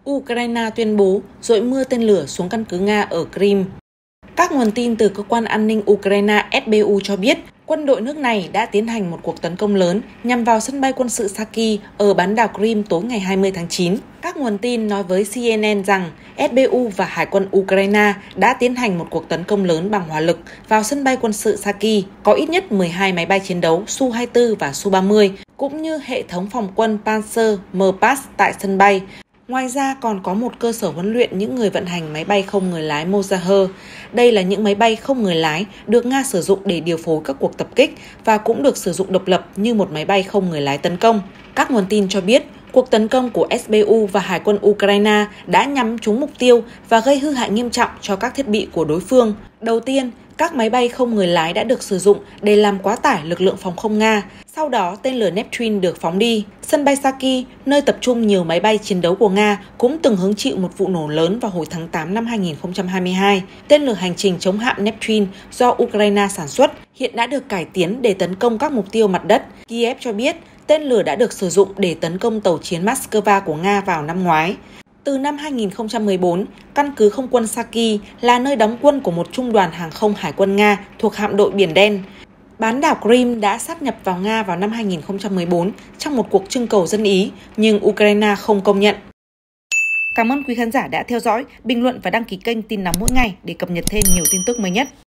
Ukraine tuyên bố dội mưa tên lửa xuống căn cứ Nga ở Crimea. Các nguồn tin từ cơ quan an ninh Ukraine SBU cho biết, quân đội nước này đã tiến hành một cuộc tấn công lớn nhằm vào sân bay quân sự Saki ở bán đảo Crimea tối ngày 20 tháng 9. Các nguồn tin nói với CNN rằng SBU và Hải quân Ukraine đã tiến hành một cuộc tấn công lớn bằng hỏa lực vào sân bay quân sự Saki, có ít nhất 12 máy bay chiến đấu Su-24 và Su-30, cũng như hệ thống phòng quân Panzer MPAS tại sân bay. Ngoài ra còn có một cơ sở huấn luyện những người vận hành máy bay không người lái Mozaher. Đây là những máy bay không người lái được Nga sử dụng để điều phối các cuộc tập kích và cũng được sử dụng độc lập như một máy bay không người lái tấn công. Các nguồn tin cho biết, cuộc tấn công của SBU và Hải quân Ukraine đã nhắm trúng mục tiêu và gây hư hại nghiêm trọng cho các thiết bị của đối phương. Đầu tiên, các máy bay không người lái đã được sử dụng để làm quá tải lực lượng phòng không Nga. Sau đó, tên lửa Neptune được phóng đi. Sân bay Saki, nơi tập trung nhiều máy bay chiến đấu của Nga, cũng từng hứng chịu một vụ nổ lớn vào hồi tháng 8 năm 2022. Tên lửa hành trình chống hạm Neptune do Ukraine sản xuất hiện đã được cải tiến để tấn công các mục tiêu mặt đất. Kiev cho biết tên lửa đã được sử dụng để tấn công tàu chiến Moscow của Nga vào năm ngoái. Từ năm 2014, căn cứ không quân Saki là nơi đóng quân của một trung đoàn hàng không Hải quân Nga thuộc hạm đội Biển Đen. Bán đảo Crimea đã sáp nhập vào Nga vào năm 2014 trong một cuộc trưng cầu dân Ý, nhưng Ukraine không công nhận. Cảm ơn quý khán giả đã theo dõi, bình luận và đăng ký kênh Tin Nóng Mỗi Ngày để cập nhật thêm nhiều tin tức mới nhất.